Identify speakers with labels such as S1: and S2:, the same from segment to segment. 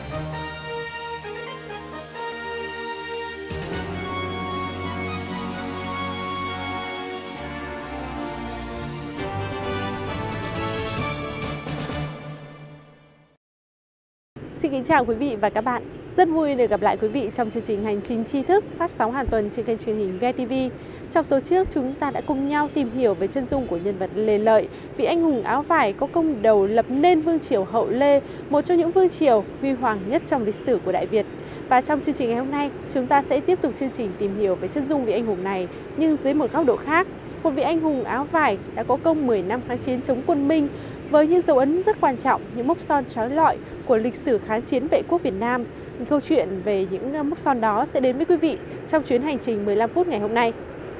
S1: Xin kính chào quý vị và các bạn. Rất vui được gặp lại quý vị trong chương trình Hành trình tri thức phát sóng hàng tuần trên kênh truyền hình VTV. Trong số trước, chúng ta đã cùng nhau tìm hiểu về chân dung của nhân vật Lê Lợi, vị anh hùng áo vải có công đầu lập nên vương triều Hậu Lê, một trong những vương triều huy hoàng nhất trong lịch sử của Đại Việt. Và trong chương trình ngày hôm nay, chúng ta sẽ tiếp tục chương trình tìm hiểu về chân dung vị anh hùng này, nhưng dưới một góc độ khác. Một vị anh hùng áo vải đã có công 10 năm kháng chiến chống quân Minh, với những dấu ấn rất quan trọng, những mốc son trói lọi của lịch sử kháng chiến vệ quốc Việt Nam. Câu chuyện về những mốc son đó sẽ đến với quý vị trong chuyến hành trình 15 phút ngày hôm nay.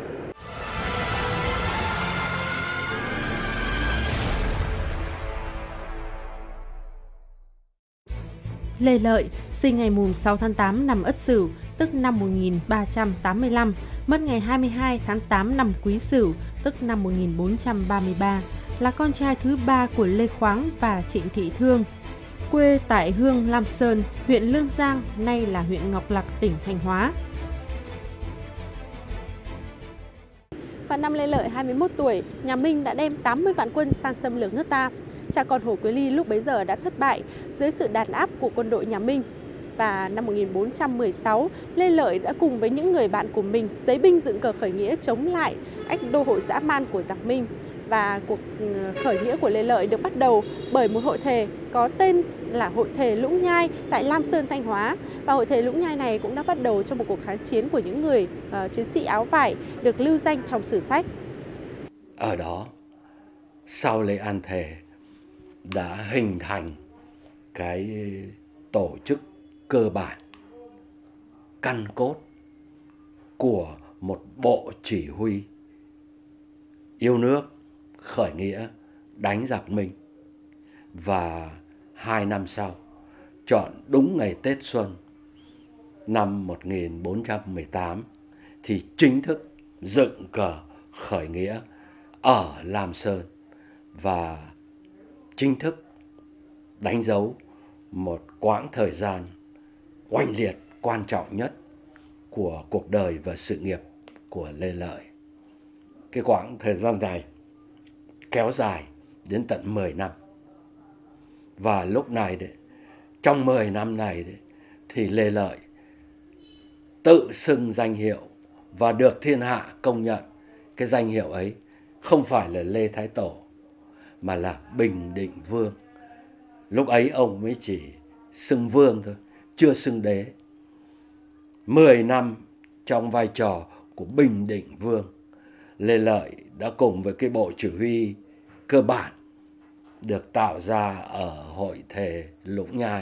S1: Lê Lợi sinh ngày 6 tháng 8 năm Ất Sửu, tức năm 1385, mất ngày 22 tháng 8 năm Quý Sửu, tức năm 1433, là con trai thứ ba của Lê Khoáng và Trịnh Thị Thương. Quê tại Hương Lam Sơn, huyện Lương Giang, nay là huyện Ngọc Lặc, tỉnh Thanh Hóa. Vào năm Lê Lợi 21 tuổi, nhà Minh đã đem 80 vạn quân sang xâm lược nước ta. Cha con Hồ Quế Ly lúc bấy giờ đã thất bại dưới sự đàn áp của quân đội nhà Minh. Và năm 1416, Lê Lợi đã cùng với những người bạn của mình giấy binh dựng cờ khởi nghĩa chống lại ách đô hộ dã man của giặc Minh. Và cuộc khởi nghĩa của Lê Lợi được bắt đầu bởi một hội thề có tên là Hội thề Lũng Nhai tại Lam Sơn, Thanh Hóa. Và hội thề Lũng Nhai này cũng đã bắt đầu cho một cuộc kháng chiến của những người chiến sĩ áo vải được lưu danh trong sử sách.
S2: Ở đó, sau lễ an thề đã hình thành cái tổ chức cơ bản, căn cốt của một bộ chỉ huy yêu nước, khởi nghĩa, đánh giặc Minh. Và 2 năm sau, chọn đúng ngày Tết Xuân năm 1418 thì chính thức dựng cờ khởi nghĩa ở Lam Sơn và chính thức đánh dấu một quãng thời gian oanh liệt quan trọng nhất của cuộc đời và sự nghiệp của Lê Lợi. Cái quãng thời gian này kéo dài đến tận 10 năm. Và lúc này đấy, trong 10 năm này đấy, thì Lê Lợi tự xưng danh hiệu và được thiên hạ công nhận cái danh hiệu ấy không phải là Lê Thái Tổ mà là Bình Định Vương. Lúc ấy ông mới chỉ xưng vương thôi, chưa xưng đế. 10 năm trong vai trò của Bình Định Vương, Lê Lợi đã cùng với cái bộ chỉ huy cơ bản được tạo ra ở Hội thề Lũng Nhai.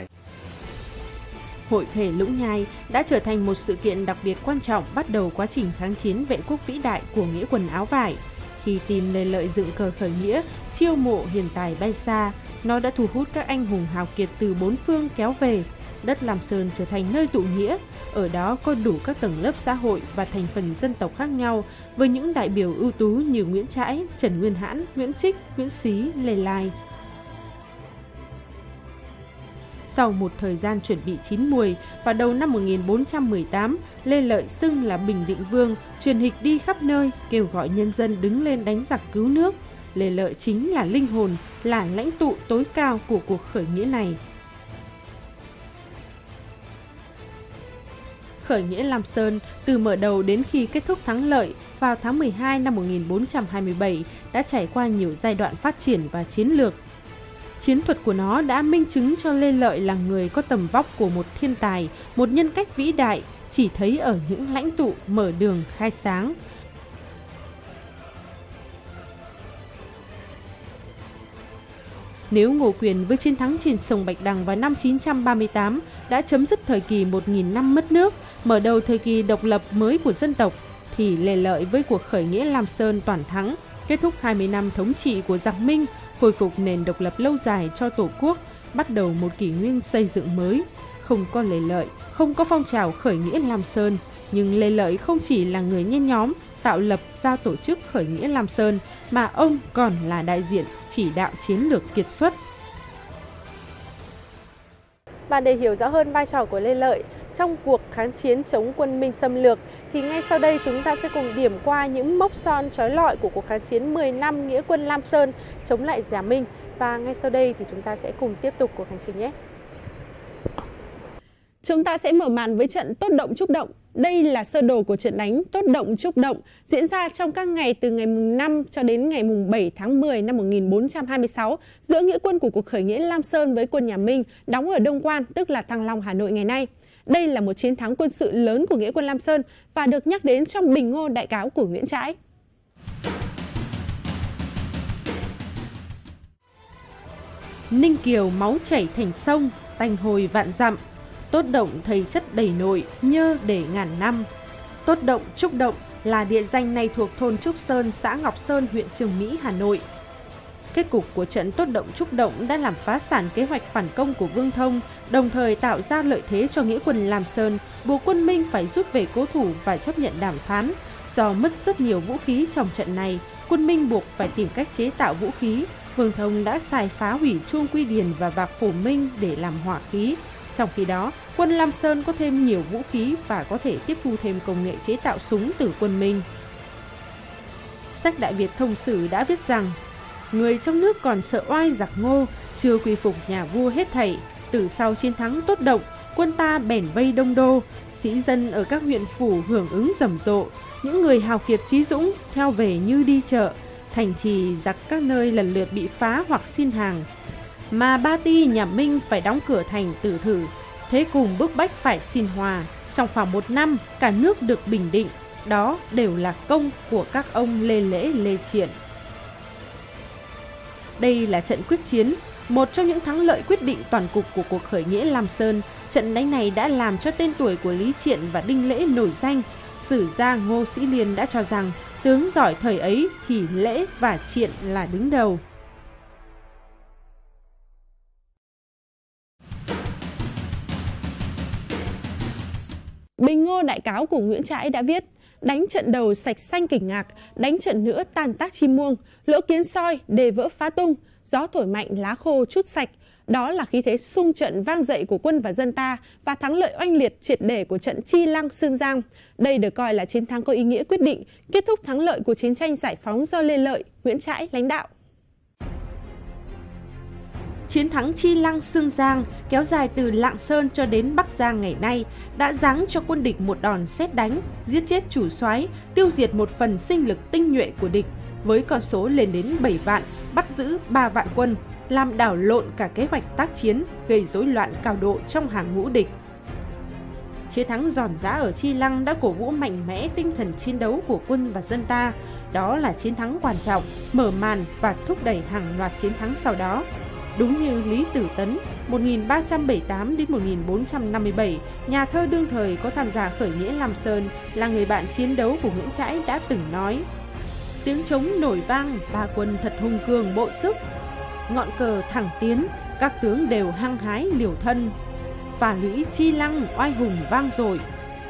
S1: Hội thề Lũng Nhai đã trở thành một sự kiện đặc biệt quan trọng bắt đầu quá trình kháng chiến vệ quốc vĩ đại của nghĩa quân áo vải. Khi tin Lê Lợi dựng cờ khởi nghĩa, chiêu mộ hiền tài bay xa, nó đã thu hút các anh hùng hào kiệt từ bốn phương kéo về. Đất Lam Sơn trở thành nơi tụ nghĩa, ở đó có đủ các tầng lớp xã hội và thành phần dân tộc khác nhau, với những đại biểu ưu tú như Nguyễn Trãi, Trần Nguyên Hãn, Nguyễn Trích, Nguyễn Xí, Lê Lai. Sau một thời gian chuẩn bị chín muồi, vào đầu năm 1418, Lê Lợi xưng là Bình Định Vương, truyền hịch đi khắp nơi, kêu gọi nhân dân đứng lên đánh giặc cứu nước. Lê Lợi chính là linh hồn, là lãnh tụ tối cao của cuộc khởi nghĩa này. Khởi nghĩa Lam Sơn từ mở đầu đến khi kết thúc thắng lợi vào tháng 12 năm 1427 đã trải qua nhiều giai đoạn phát triển và chiến lược. Chiến thuật của nó đã minh chứng cho Lê Lợi là người có tầm vóc của một thiên tài, một nhân cách vĩ đại, chỉ thấy ở những lãnh tụ mở đường khai sáng. Nếu Ngô Quyền với chiến thắng trên sông Bạch Đằng vào năm 938 đã chấm dứt thời kỳ 1000 năm mất nước, mở đầu thời kỳ độc lập mới của dân tộc, thì Lê Lợi với cuộc khởi nghĩa Lam Sơn toàn thắng, kết thúc 20 năm thống trị của giặc Minh, khôi phục nền độc lập lâu dài cho Tổ quốc, bắt đầu một kỷ nguyên xây dựng mới. Không có Lê Lợi, không có phong trào khởi nghĩa Lam Sơn, nhưng Lê Lợi không chỉ là người nhen nhóm, tạo lập ra tổ chức khởi nghĩa Lam Sơn, mà ông còn là đại diện chỉ đạo chiến lược kiệt xuất. Và để hiểu rõ hơn vai trò của Lê Lợi trong cuộc kháng chiến chống quân Minh xâm lược, thì ngay sau đây chúng ta sẽ cùng điểm qua những mốc son chói lọi của cuộc kháng chiến 10 năm nghĩa quân Lam Sơn chống lại già Minh. Và ngay sau đây thì chúng ta sẽ cùng tiếp tục cuộc hành trình nhé. Chúng ta sẽ mở màn với trận Tốt Động Trúc Động. Đây là sơ đồ của trận đánh Tốt Động Trúc Động diễn ra trong các ngày từ ngày 5 cho đến ngày 7 tháng 10 năm 1426 giữa nghĩa quân của cuộc khởi nghĩa Lam Sơn với quân nhà Minh đóng ở Đông Quan, tức là Thăng Long, Hà Nội ngày nay. Đây là một chiến thắng quân sự lớn của nghĩa quân Lam Sơn và được nhắc đến trong Bình Ngô Đại Cáo của Nguyễn Trãi. Ninh Kiều máu chảy thành sông, tanh hồi vạn dặm. Tốt động thầy chất đầy nội, nhơ để ngàn năm. Tốt Động Trúc Động là địa danh này thuộc thôn Trúc Sơn, xã Ngọc Sơn, huyện Trường Mỹ, Hà Nội. Kết cục của trận Tốt Động Trúc Động đã làm phá sản kế hoạch phản công của Vương Thông, đồng thời tạo ra lợi thế cho nghĩa quân Lam Sơn, buộc quân Minh phải rút về cố thủ và chấp nhận đàm phán. Do mất rất nhiều vũ khí trong trận này, quân Minh buộc phải tìm cách chế tạo vũ khí. Vương Thông đã xài phá hủy chuông Quy Điền và vạc Phổ Minh để làm hỏa khí. Trong khi đó, quân Lam Sơn có thêm nhiều vũ khí và có thể tiếp thu thêm công nghệ chế tạo súng từ quân Minh. Sách Đại Việt Thông Sử đã viết rằng, người trong nước còn sợ oai giặc Ngô, chưa quy phục nhà vua hết thảy. Từ sau chiến thắng Tốt Động, quân ta bèn vây Đông Đô, sĩ dân ở các huyện phủ hưởng ứng rầm rộ. Những người hào kiệt chí dũng theo về như đi chợ, thành trì giặc các nơi lần lượt bị phá hoặc xin hàng. Mà Ba Ti nhà Minh phải đóng cửa thành Tử Thử, thế cùng bức bách phải xin hòa. Trong khoảng 1 năm, cả nước được bình định. Đó đều là công của các ông Lê Lễ, Lê Triện. Đây là trận quyết chiến, một trong những thắng lợi quyết định toàn cục của cuộc khởi nghĩa Lam Sơn. Trận đánh này đã làm cho tên tuổi của Lý Triện và Đinh Lễ nổi danh. Sử gia Ngô Sĩ Liên đã cho rằng tướng giỏi thời ấy thì Lễ và Triện là đứng đầu. Bình Ngô Đại Cáo của Nguyễn Trãi đã viết: đánh trận đầu sạch xanh kình ngạc, đánh trận nữa tan tác chim muông, lỗ kiến soi, đề vỡ phá tung, gió thổi mạnh lá khô trút sạch. Đó là khí thế xung trận vang dậy của quân và dân ta và thắng lợi oanh liệt triệt để của trận Chi Lăng Sơn Giang. Đây được coi là chiến thắng có ý nghĩa quyết định, kết thúc thắng lợi của chiến tranh giải phóng do Lê Lợi, Nguyễn Trãi lãnh đạo. Chiến thắng Chi Lăng Sơn Giang kéo dài từ Lạng Sơn cho đến Bắc Giang ngày nay đã giáng cho quân địch một đòn sét đánh, giết chết chủ soái, tiêu diệt một phần sinh lực tinh nhuệ của địch với con số lên đến 7 vạn, bắt giữ 3 vạn quân, làm đảo lộn cả kế hoạch tác chiến, gây rối loạn cao độ trong hàng ngũ địch. Chiến thắng giòn giã ở Chi Lăng đã cổ vũ mạnh mẽ tinh thần chiến đấu của quân và dân ta. Đó là chiến thắng quan trọng, mở màn và thúc đẩy hàng loạt chiến thắng sau đó. Đúng như Lý Tử Tấn, 1378 đến 1457, nhà thơ đương thời có tham gia khởi nghĩa Lam Sơn, là người bạn chiến đấu của Nguyễn Trãi đã từng nói: tiếng trống nổi vang, ba quân thật hùng cường bội sức, ngọn cờ thẳng tiến, các tướng đều hăng hái liều thân, phả lũy Chi Lăng oai hùng vang dội.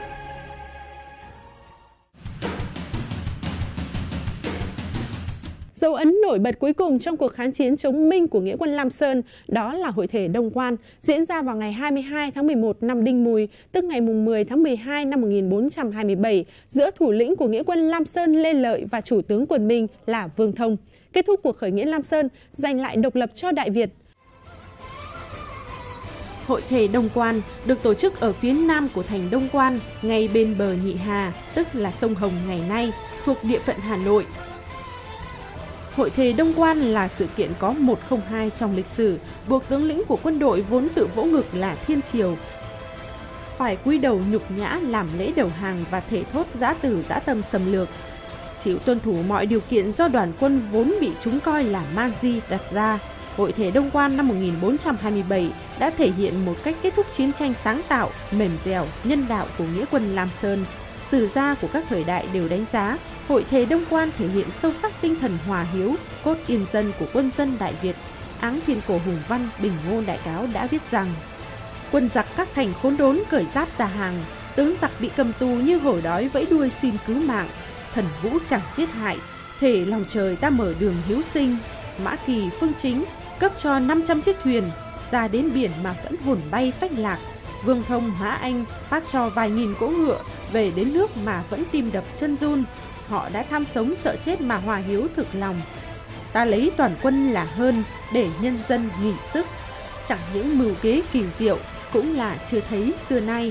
S1: Dấu ấn nổi bật cuối cùng trong cuộc kháng chiến chống Minh của nghĩa quân Lam Sơn đó là Hội thể Đông Quan diễn ra vào ngày 22 tháng 11 năm Đinh Mùi, tức ngày 10 tháng 12 năm 1427 giữa thủ lĩnh của nghĩa quân Lam Sơn Lê Lợi và chủ tướng quân Minh là Vương Thông. Kết thúc cuộc khởi nghĩa Lam Sơn, giành lại độc lập cho Đại Việt. Hội thể Đông Quan được tổ chức ở phía nam của thành Đông Quan, ngay bên bờ Nhị Hà, tức là sông Hồng ngày nay, thuộc địa phận Hà Nội. Hội thể Đông Quan là sự kiện có 102 trong lịch sử, buộc tướng lĩnh của quân đội vốn tự vỗ ngực là Thiên Triều phải cúi đầu nhục nhã làm lễ đầu hàng và thể thốt giã từ giã tâm xâm lược, chịu tuân thủ mọi điều kiện do đoàn quân vốn bị chúng coi là man di đặt ra. Hội thể Đông Quan năm 1427 đã thể hiện một cách kết thúc chiến tranh sáng tạo, mềm dẻo, nhân đạo của nghĩa quân Lam Sơn. Sử gia của các thời đại đều đánh giá Hội thể Đông Quan thể hiện sâu sắc tinh thần hòa hiếu, cốt yên dân của quân dân Đại Việt. Áng Thiên Cổ Hùng Văn Bình Ngô Đại Cáo đã viết rằng: quân giặc các thành khốn đốn cởi giáp ra hàng, tướng giặc bị cầm tù như hổ đói vẫy đuôi xin cứu mạng. Thần vũ chẳng giết hại, thể lòng trời ta mở đường hiếu sinh. Mã Kỳ Phương Chính cấp cho 500 chiếc thuyền, ra đến biển mà vẫn hồn bay phách lạc. Vương Thông, Mã Anh phát cho vài nghìn cỗ ngựa, về đến nước mà vẫn tim đập chân run. Họ đã tham sống sợ chết mà hòa hiếu thực lòng. Ta lấy toàn quân là hơn, để nhân dân nghỉ sức. Chẳng những mưu kế kỳ diệu, cũng là chưa thấy xưa nay.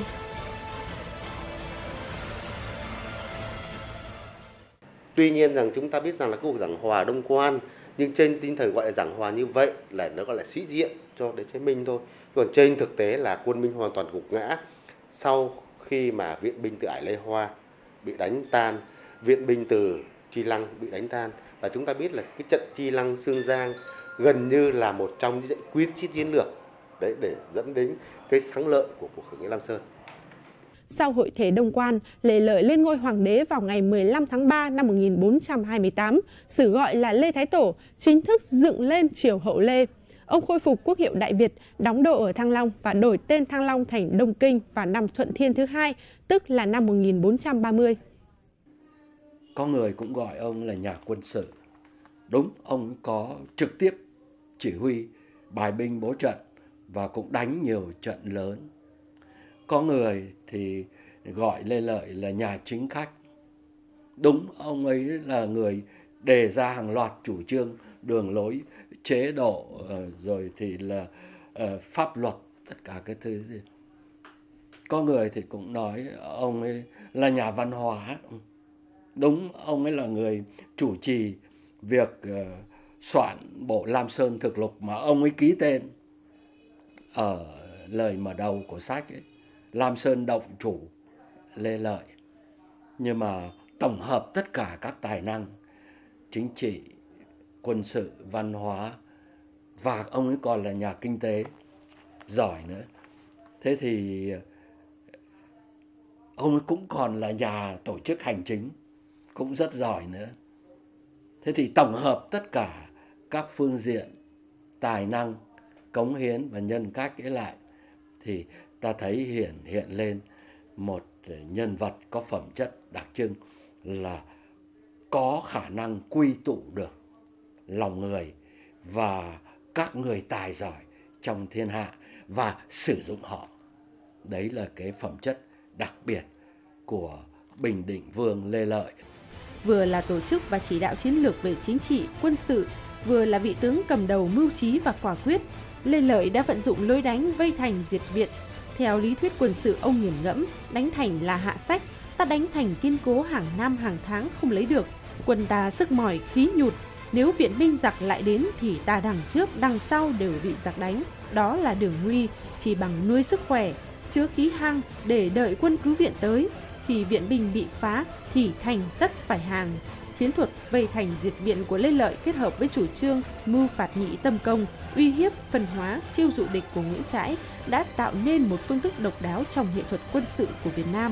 S3: Tuy nhiên rằng chúng ta biết rằng là cuộc giảng hòa Đông Quan, nhưng trên tinh thần gọi là giảng hòa như vậy là nó gọi là sĩ diện cho đế chế Minh thôi. Còn trên thực tế là quân Minh hoàn toàn gục ngã sau khi mà viện binh từ Ải Lê Hoa bị đánh tan, viện binh từ Chi Lăng bị đánh tan. Và chúng ta biết là cái trận Chi Lăng Sương Giang gần như là một trong những trận quyết chiến lược đấy để dẫn đến cái thắng lợi của cuộc khởi nghĩa Lam Sơn.
S1: Sau hội thể Đông Quan, Lê Lợi lên ngôi hoàng đế vào ngày 15 tháng 3 năm 1428, sử gọi là Lê Thái Tổ, chính thức dựng lên triều Hậu Lê. Ông khôi phục quốc hiệu Đại Việt, đóng đô ở Thăng Long và đổi tên Thăng Long thành Đông Kinh vào năm Thuận Thiên thứ hai, tức là năm 1430.
S2: Có người cũng gọi ông là nhà quân sự. Đúng, ông có trực tiếp chỉ huy bài binh bố trận và cũng đánh nhiều trận lớn. Có người thì gọi Lê Lợi là nhà chính khách. Đúng, ông ấy là người đề ra hàng loạt chủ trương, đường lối, chế độ, rồi thì là pháp luật, tất cả cái thứ gì. Có người thì cũng nói ông ấy là nhà văn hóa. Đúng, ông ấy là người chủ trì việc soạn bộ Lam Sơn Thực Lục mà ông ấy ký tên ở lời mở đầu của sách ấy, Lam Sơn Động Chủ Lê Lợi. Nhưng mà tổng hợp tất cả các tài năng chính trị, quân sự, văn hóa, và ông ấy còn là nhà kinh tế giỏi nữa. Thế thì ông ấy cũng còn là nhà tổ chức hành chính, cũng rất giỏi nữa. Thế thì tổng hợp tất cả các phương diện tài năng, cống hiến và nhân cách ấy lại, thì ta thấy hiện lên một nhân vật có phẩm chất đặc trưng là có khả năng quy tụ được lòng người và các người tài giỏi trong thiên hạ và sử dụng họ. Đấy là cái phẩm chất đặc biệt của Bình Định Vương Lê Lợi.
S1: Vừa là tổ chức và chỉ đạo chiến lược về chính trị, quân sự, vừa là vị tướng cầm đầu mưu trí và quả quyết, Lê Lợi đã vận dụng lối đánh vây thành diệt viện. Theo lý thuyết quân sự ông nghiền ngẫm, đánh thành là hạ sách, ta đánh thành kiên cố hàng năm hàng tháng không lấy được. Quân ta sức mỏi khí nhụt, nếu viện binh giặc lại đến thì ta đằng trước đằng sau đều bị giặc đánh. Đó là đường nguy, chỉ bằng nuôi sức khỏe, chứa khí hăng để đợi quân cứu viện tới. Khi viện binh bị phá thì thành tất phải hàng. Chiến thuật vây thành diệt viện của Lê Lợi kết hợp với chủ trương mưu phạt nhị tâm công, uy hiếp, phân hóa, chiêu dụ địch của Nguyễn Trãi đã tạo nên một phương thức độc đáo trong nghệ thuật quân sự của Việt Nam.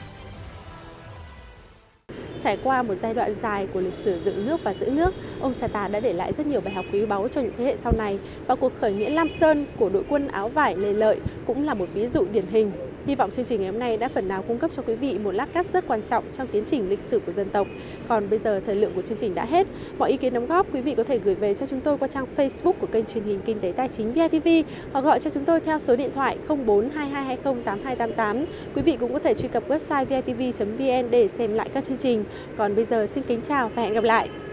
S1: Trải qua một giai đoạn dài của lịch sử dựng nước và giữ nước, ông cha ta đã để lại rất nhiều bài học quý báu cho những thế hệ sau này. Và cuộc khởi nghĩa Lam Sơn của đội quân áo vải Lê Lợi cũng là một ví dụ điển hình. Hy vọng chương trình ngày hôm nay đã phần nào cung cấp cho quý vị một lát cắt rất quan trọng trong tiến trình lịch sử của dân tộc. Còn bây giờ thời lượng của chương trình đã hết. Mọi ý kiến đóng góp quý vị có thể gửi về cho chúng tôi qua trang Facebook của kênh truyền hình Kinh tế Tài chính VTV hoặc gọi cho chúng tôi theo số điện thoại 0422208288. Quý vị cũng có thể truy cập website vtv.vn để xem lại các chương trình. Còn bây giờ xin kính chào và hẹn gặp lại.